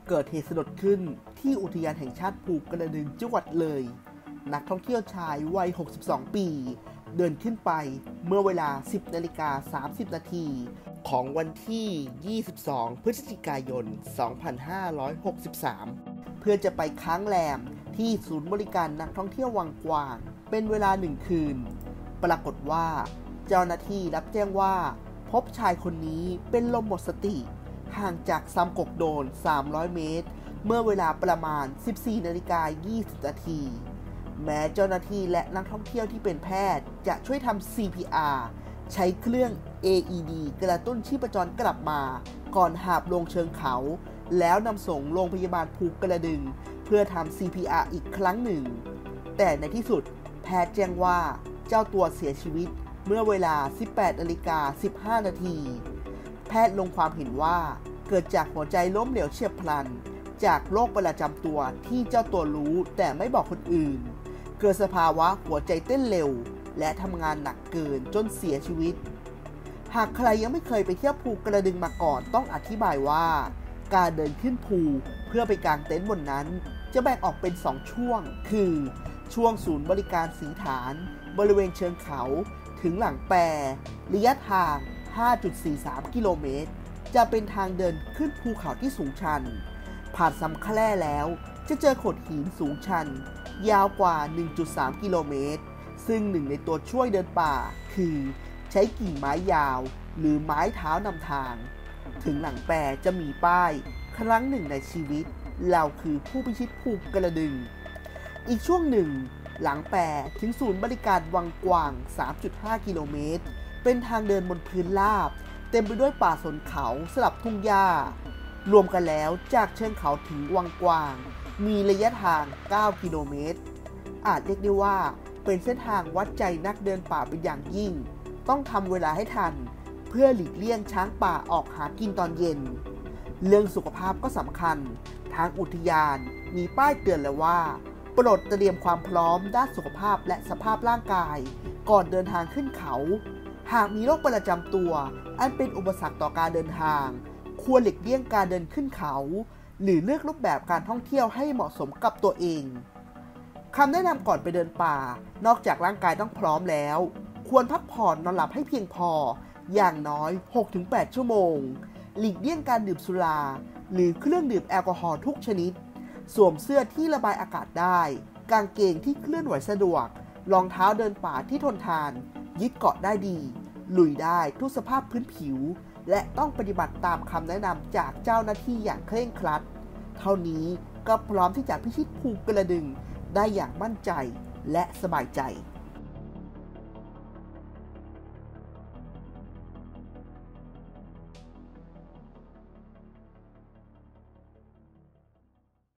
เกิดเหตุสลดขึ้นที่อุทยานแห่งชาติภูกระดึงจังหวัดเลยนักท่องเที่ยวชายวัย 62 ปี เดินขึ้นไปเมื่อเวลา 10:30 นาทีของวันที่ 22 พฤศจิกายน 2563 เพื่อจะไปค้างแรมที่ศูนย์บริการนักท่องเที่ยววังกวางเป็นเวลา 1 คืน ปรากฏว่าเจ้าหน้าที่รับแจ้งว่าพบชายคนนี้เป็นลมหมดสติห่างจากซำกกโดน 300 เมตร เมื่อเวลาประมาณ 14:20 นาที แม้เจ้าหน้าที่และนักท่องเที่ยวที่เป็นแพทย์จะช่วยทำ CPR ใช้เครื่อง AED กระตุ้นชีพจรกลับมาก่อนหาบลงเชิงเขาแล้วนำส่งโรงพยาบาลภูกระดึงเพื่อทำ CPR อีกครั้งหนึ่งแต่ในที่สุดแพทย์แจ้งว่าเจ้าตัวเสียชีวิตเมื่อเวลา 18:15 นาทีแพทย์ลงความเห็นว่าเกิดจากหัวใจล้มเหลวเฉียบพลันจากโรคประจำตัวที่เจ้าตัวรู้แต่ไม่บอกคนอื่นเกิดสภาวะหัวใจเต้นเร็วและทำงานหนักเกินจนเสียชีวิตหากใครยังไม่เคยไปเที่ยวภูกระดึงมาก่อนต้องอธิบายว่าการเดินขึ้นภูเพื่อไปกางเต็นท์บนนั้นจะแบ่งออกเป็น2ช่วงคือช่วงศูนย์บริการสีฐานบริเวณเชิงเขาถึงหลังแปรระยะทาง 5.43 กิโลเมตรจะเป็นทางเดินขึ้นภูเขาที่สูงชันผ่านสำแคร่แล้วจะเจอโขดหินสูงชันยาวกว่า 1.3 กิโลเมตรซึ่งหนึ่งในตัวช่วยเดินป่าคือใช้กิ่งไม้ยาวหรือไม้เท้านำทางถึงหลังแปรจะมีป้ายครั้งหนึ่งในชีวิตเราคือผู้พิชิตภูกระดึงอีกช่วงหนึ่งหลังแปรถึงศูนย์บริการวังกวาง 3.5 กิโลเมตรเป็นทางเดินบนพื้นราบเต็มไปด้วยป่าสนเขาสลับทุ่งหญ้ารวมกันแล้วจากเชิงเขาถึงวังกวางมีระยะทาง 9 กิโลเมตรอาจเรียกได้ว่าเป็นเส้นทางวัดใจนักเดินป่าเป็นอย่างยิ่งต้องทำเวลาให้ทันเพื่อหลีกเลี่ยงช้างป่าออกหากินตอนเย็นเรื่องสุขภาพก็สำคัญทางอุทยานมีป้ายเตือนแล้วว่าโปรดเตรียมความพร้อมด้านสุขภาพและสภาพร่างกายก่อนเดินทางขึ้นเขาหากมีโรคประจำตัวอันเป็นอุปสรรคต่อการเดินทางควรหลีกเลี่ยงการเดินขึ้นเขาหรือเลือกรูปแบบการท่องเที่ยวให้เหมาะสมกับตัวเองคำแนะนำก่อนไปเดินป่านอกจากร่างกายต้องพร้อมแล้วควรพักผ่อนนอนหลับให้เพียงพออย่างน้อย 6-8 ชั่วโมงหลีกเลี่ยงการดื่มสุราหรือเครื่องดื่มแอลกอฮอล์ทุกชนิดสวมเสื้อที่ระบายอากาศได้กางเกงที่เคลื่อนไหวสะดวกรองเท้าเดินป่าที่ทนทานยึดเกาะได้ดีลุยได้ทุกสภาพพื้นผิวและต้องปฏิบัติตามคำแนะนำจากเจ้าหน้าที่อย่างเคร่งครัดเท่านี้ก็พร้อมที่จะพิชิตภูกระดึงได้อย่างมั่นใจและสบายใจ